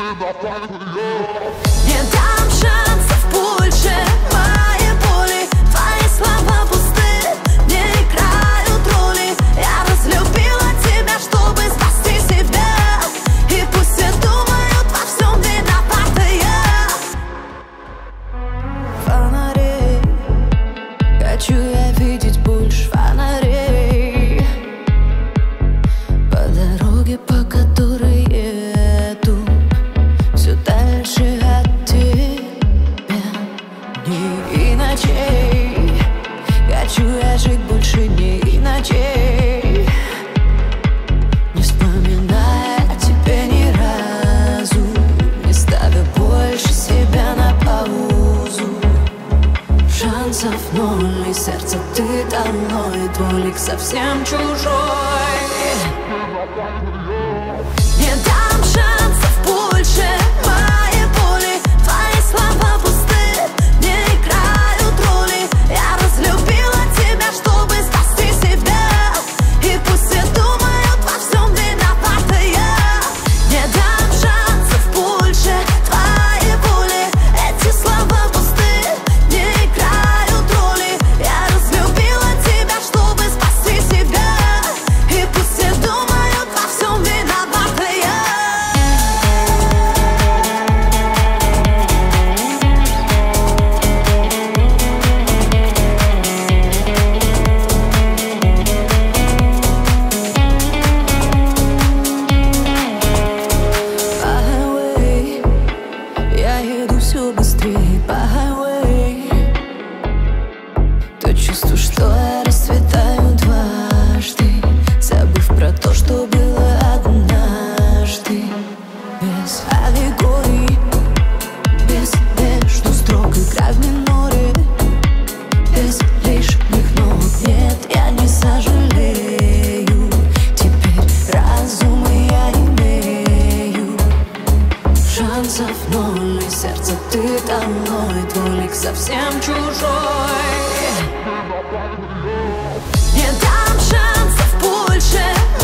Не дам шансов больше моей боли. Твои слова пусты, не играют роли. Я разлюбила тебя, чтобы спасти себя. И пусть все думают, во всем виновата я. Фонарей, хочу я видеть больше фонарей. По дороге, по которой еду, все дальше от тебя. Дней и ночей, хочу я жить больше дней и ночей, не вспоминая о тебе ни разу, не ставя больше себя на паузу. Шансов ноль, и сердце ты давно, и твой лик совсем чужой. Не дам шансов больше моей боли. Твои слова пусты, не играют роли. Я разлюбила тебя, чтобы спасти себя. И пусть все думают, во всем виновата я. Не дам шансов больше твоей боли. Эти слова пусты, не играют роли. Я разлюбила тебя, чтобы спасти себя. И пусть все думают, во всем виновата я. По highway, я еду все быстрее по highway. То чувство, что я расцветаю дважды, забыв про то, что было однажды. Без аллегорий, без между строк, игра в миноре, без лишних нот. Нет, я не сожалею, теперь разум я имею. Шансов ноль, и сердце ты давно, и твой лик совсем чужой. Не дам шансов больше